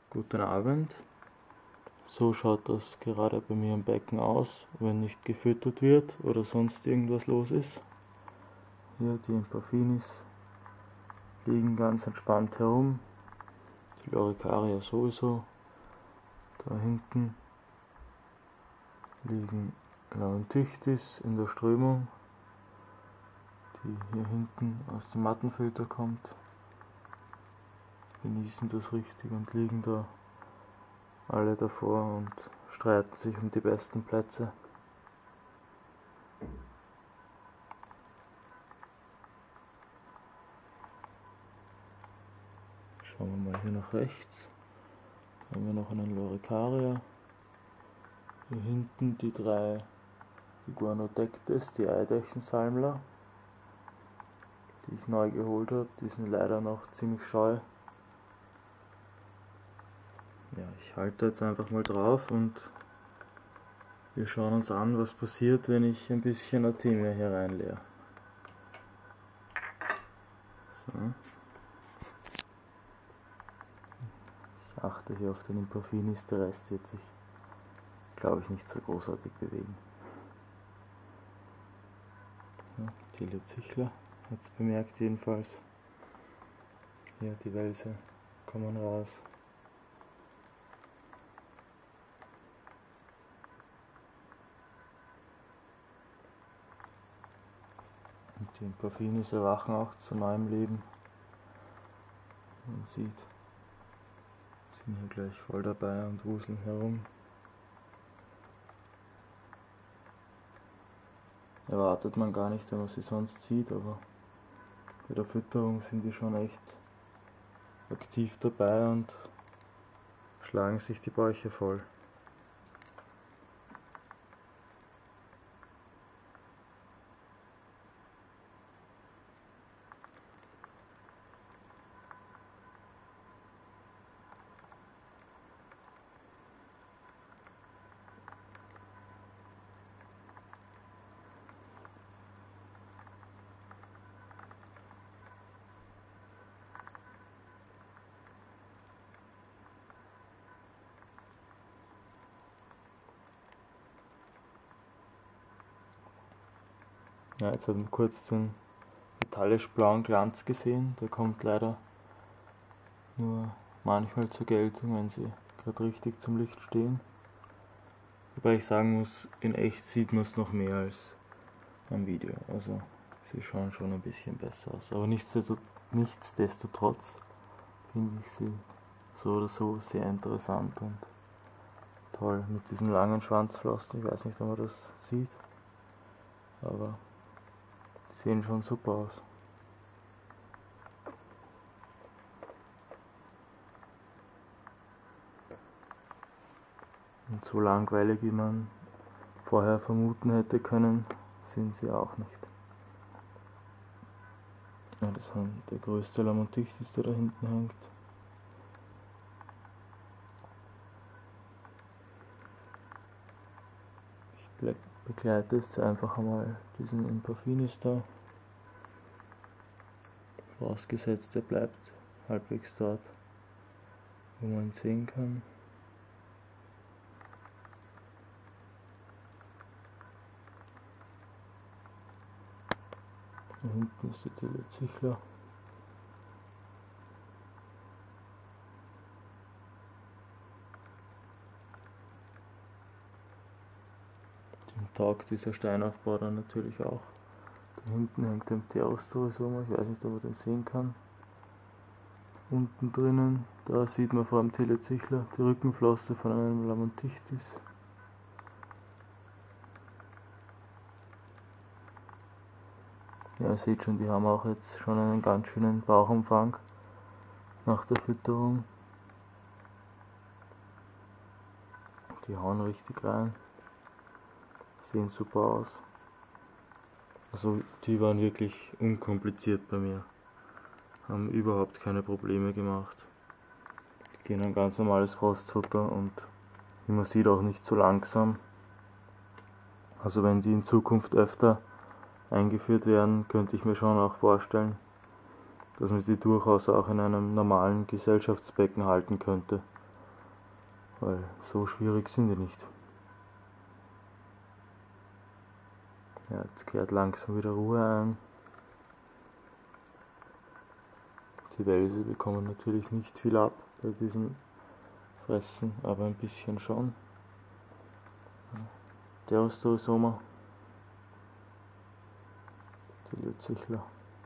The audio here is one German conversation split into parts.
Guten Abend. So schaut das gerade bei mir im Becken aus, wenn nicht gefüttert wird oder sonst irgendwas los ist. Hier die Empaphinis liegen ganz entspannt herum. Die Loricaria sowieso. Da hinten liegen Lamantichtis in der Strömung, die hier hinten aus dem Mattenfilter kommt. Genießen das richtig und liegen da alle davor und streiten sich um die besten Plätze. Schauen wir mal hier nach rechts. Da haben wir noch einen Loricaria. Hier hinten die 3 Iguanodectes, die Eidechsensalmler, die ich neu geholt habe. Die sind leider noch ziemlich scheu. Ja, ich halte jetzt einfach mal drauf und wir schauen uns an, was passiert, wenn ich ein bisschen Artemia hier reinleere. So. Ich achte hier auf den Empaphinis, der Rest wird sich, glaube ich, nicht so großartig bewegen. Ja, Teleozichla hat es bemerkt jedenfalls. Ja, die Wälse kommen raus. Und die Empaphinis erwachen auch zu neuem Leben. Man sieht, sind hier gleich voll dabei und wuseln herum. Erwartet man gar nicht, wenn man sie sonst sieht, aber bei der Fütterung sind die schon echt aktiv dabei und schlagen sich die Bäuche voll. Ja, jetzt hat man kurz den metallisch blauen Glanz gesehen, der kommt leider nur manchmal zur Geltung, wenn sie gerade richtig zum Licht stehen. Wobei ich sagen muss, in echt sieht man es noch mehr als am Video, also sie schauen schon ein bisschen besser aus, aber nichtsdestotrotz finde ich sie so oder so sehr interessant und toll mit diesen langen Schwanzflossen. Ich weiß nicht, ob man das sieht, aber die sehen schon super aus. Und so langweilig, wie man vorher vermuten hätte können, sind sie auch nicht. Ja, das ist der größte Lamantichtis, der da hinten hängt. Ich begleite jetzt einfach einmal diesen Empaphinis da. Vorausgesetzt, er bleibt halbwegs dort, wo man ihn sehen kann. Da hinten ist die Teleozichla. Dem taugt dieser Steinaufbau dann natürlich auch. Da hinten hängt ein Pterostorisoma, ich weiß nicht, ob man den sehen kann. Unten drinnen, da sieht man vor dem Teleozichla die Rückenflosse von einem Lamantichtis. Ja, ihr seht schon, die haben auch jetzt schon einen ganz schönen Bauchumfang nach der Fütterung. Die hauen richtig rein, sehen super aus. Also die waren wirklich unkompliziert bei mir, haben überhaupt keine Probleme gemacht. Die gehen ein ganz normales Frostfutter und wie man sieht auch nicht so langsam. Also wenn die in Zukunft öfter eingeführt werden, könnte ich mir schon auch vorstellen, dass man die durchaus auch in einem normalen Gesellschaftsbecken halten könnte. weil so schwierig sind die nicht. Ja, jetzt kehrt langsam wieder Ruhe ein. Die Wälse bekommen natürlich nicht viel ab bei diesem Fressen, aber ein bisschen schon. Der Osterosoma, die Lützichler.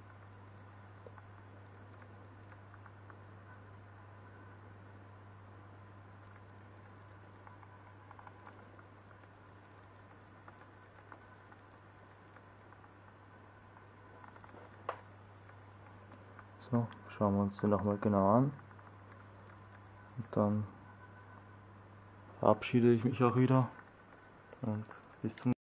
So, schauen wir uns den nochmal genau an. Und dann verabschiede ich mich auch wieder und bis zum